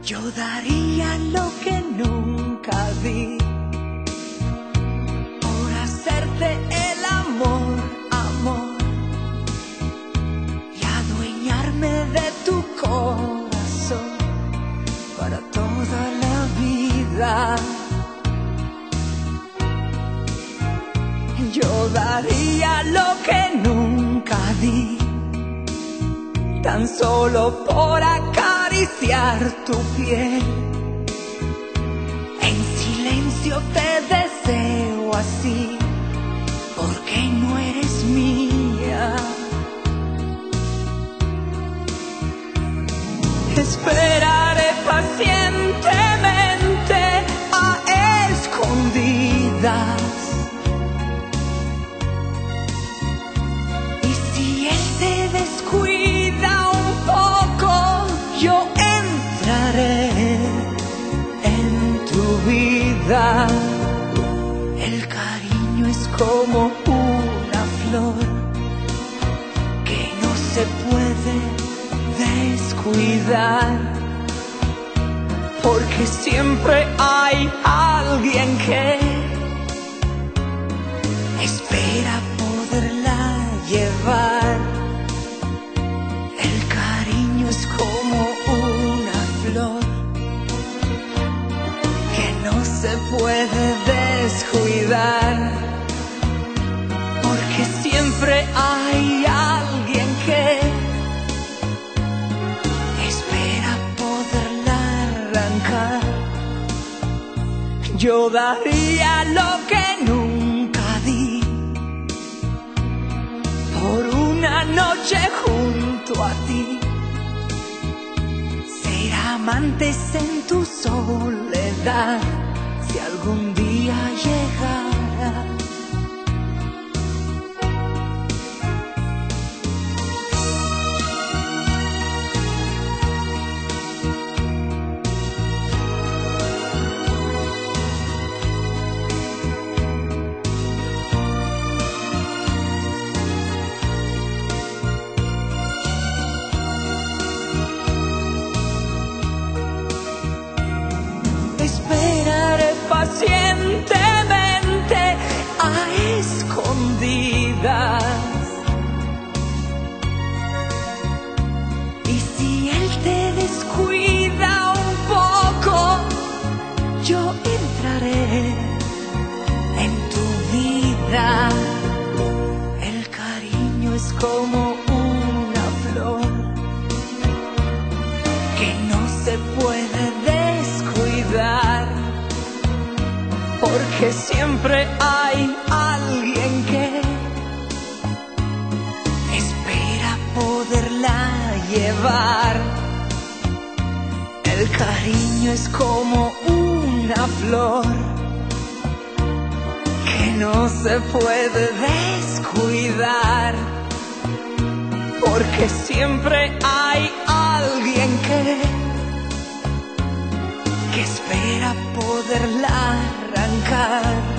Yo daría lo que nunca di por hacerte el amor, amor, y adueñarme de tu corazón para toda la vida. Yo daría lo que nunca di, tan solo por acariciar tu piel. En silencio te deseo así, porque no eres mía. Esperaré pacientemente a escondidas. Y si él te descuida un poco, yo entraré en tu vida. El cariño es como una flor que no se puede descuidar, porque siempre hay alguien que espera poderla llevar. El cariño es como una flor que no se puede descuidar, porque siempre hay alguien que espera poderla arrancar. Yo daría lo que nunca di por una noche junto a ti, ser amantes en tu soledad, si algún día llegara. Esperaré pacientemente a escondidas. Y si él te descuida un poco, yo entraré en tu vida. El cariño es como una flor que no se puede descuidar, porque siempre hay alguien que espera poderla llevar. El cariño es como una flor que no se puede descuidar, porque siempre hay alguien que espera poderla arrancar.